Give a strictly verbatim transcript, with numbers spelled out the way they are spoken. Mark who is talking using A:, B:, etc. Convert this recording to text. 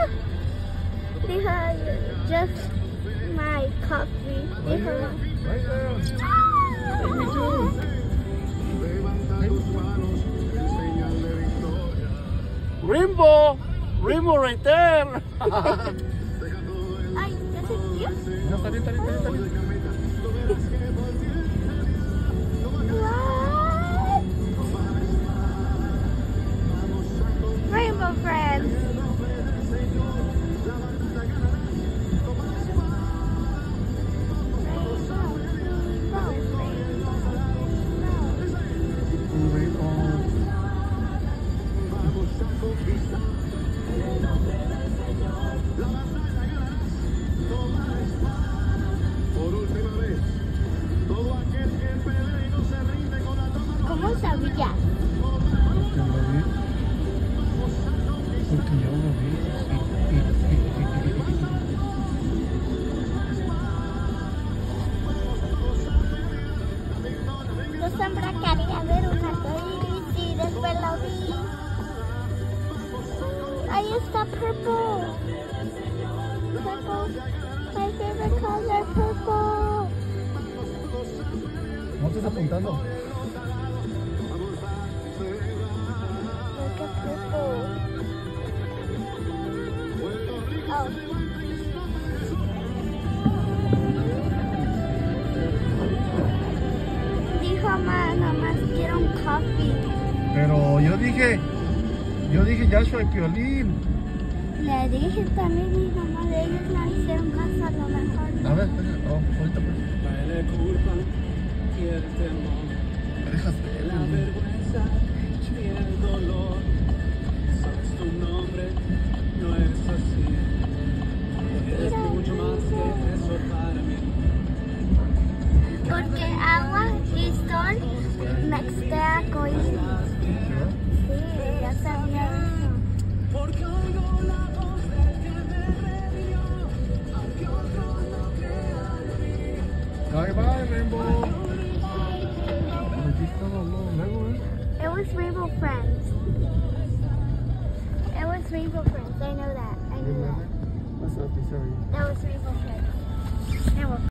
A: Dijo, just my coffee. Dijo,
B: Right there. Take me too. Rainbow! Rainbow right there!
A: ay, ¿ya se vio?
B: No, está bien, está bien, está bien.
A: What? Rainbow friends. ¿Cómo sabías?
B: Porque yo lo vi.
A: Yo siempre quería ver un arcoíris y después lo vi. Ahí está purple. Purple. My favorite color, purple.
B: ¿No estás apuntando?
A: Look at purple. Oh. Dijo mamá, nomás quiero un coffee.
B: Pero yo dije, yo dije Joshua y Piolín.
A: Le dije también y mamá de ellos no hicieron caso a lo mejor.
B: A ver, espera, oh, ahorita pues. Me dejas ver.
A: Porque agua y sol mezcla arcoíris. Sí, ya sabía eso.
B: Bye bye, Rainbow. Aquí estamos luego, ¿eh?
A: It was Rainbow Friends. It was Rainbow Friends. I know that. I knew that.
B: What's up, sorry.
A: That was Rainbow Friends.